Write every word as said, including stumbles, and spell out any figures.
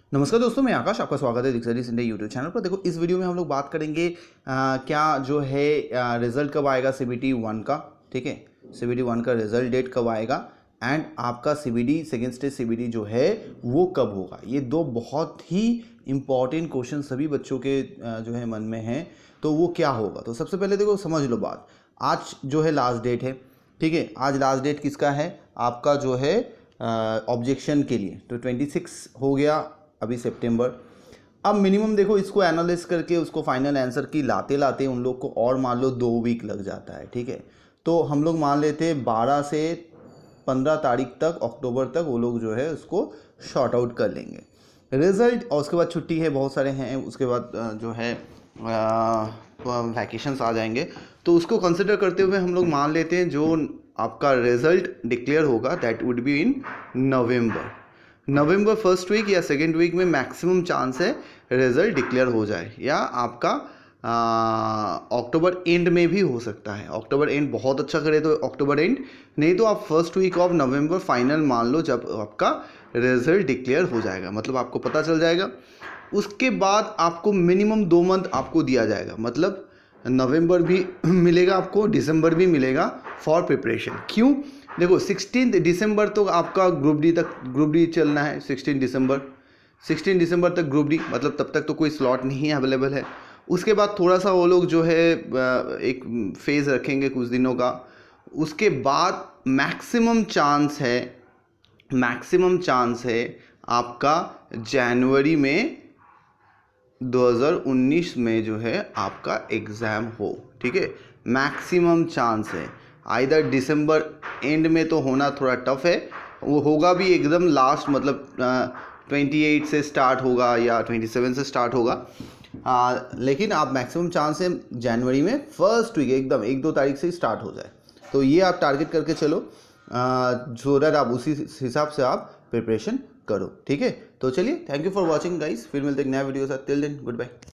नमस्कार दोस्तों, मैं आकाश, आपका स्वागत है दिक्सरी इंडिया यूट्यूब चैनल पर। देखो, इस वीडियो में हम लोग बात करेंगे आ, क्या जो है रिजल्ट कब आएगा सीबीटी वन का। ठीक है, सीबीटी वन का रिजल्ट डेट कब आएगा एंड आपका सीबीटी सेकेंड स्टेज सीबीटी जो है वो कब होगा। ये दो बहुत ही इंपॉर्टेंट क्वेश्चन सभी बच्चों के आ, जो है मन में हैं। तो वो क्या होगा, तो सबसे पहले देखो समझ लो बात। आज जो है लास्ट डेट है। ठीक है, आज लास्ट डेट किसका है? आपका जो है ऑब्जेक्शन के लिए। तो ट्वेंटी सिक्स हो गया अभी सितंबर। अब मिनिमम देखो, इसको एनालिस करके उसको फाइनल आंसर की लाते लाते उन लोग को और मान लो दो वीक लग जाता है। ठीक है, तो हम लोग मान लेते हैं बारह से पंद्रह तारीख तक, अक्टूबर तक वो लोग जो है उसको शॉर्ट आउट कर लेंगे रिजल्ट। और उसके बाद छुट्टी है, बहुत सारे हैं, उसके बाद जो है वैकेशंस आ जाएंगे। तो उसको कंसिडर करते हुए हम लोग मान लेते हैं जो आपका रिजल्ट डिक्लेयर होगा that would be in November. नवंबर फर्स्ट वीक या सेकेंड वीक में मैक्सिमम चांस है रिजल्ट डिक्लेयर हो जाए, या आपका अक्टूबर एंड में भी हो सकता है। अक्टूबर एंड बहुत अच्छा करे तो अक्टूबर एंड, नहीं तो आप first week of November final मान लो जब आपका रिजल्ट डिक्लेयर हो जाएगा, मतलब आपको पता चल जाएगा। उसके बाद आपको मिनिमम दो मंथ आपको दिया जाएगा, मतलब नवंबर भी मिलेगा आपको, दिसंबर भी मिलेगा फॉर प्रिपरेशन। क्यों? देखो, सिक्सटीन दिसंबर तो आपका ग्रुप डी तक ग्रुप डी चलना है। सिक्सटीन दिसंबर सिक्सटीन दिसंबर तक ग्रुप डी, मतलब तब तक तो कोई स्लॉट नहीं अवेलेबल है। उसके बाद थोड़ा सा वो लोग जो है एक फेज़ रखेंगे कुछ दिनों का। उसके बाद मैक्सिमम चांस है मैक्सिमम चांस है आपका जनवरी में दो हज़ार उन्नीस में जो है आपका एग्ज़ाम हो। ठीक है, मैक्सिमम चांस है। आइदर दिसंबर एंड में तो होना थोड़ा टफ है, वो होगा भी एकदम लास्ट, मतलब अट्ठाईस से स्टार्ट होगा या सत्ताईस से स्टार्ट होगा। आ, लेकिन आप मैक्सिमम चांस है जनवरी में फर्स्ट वीक एकदम एक दो तारीख से स्टार्ट हो जाए। तो ये आप टारगेट करके चलो, सो दैट आप उसी हिसाब से आप प्रिपरेशन करो। ठीक है, तो चलिए, thank you for watching guys. फिर मिलते हैं नया वीडियो के साथ। Till then, good bye.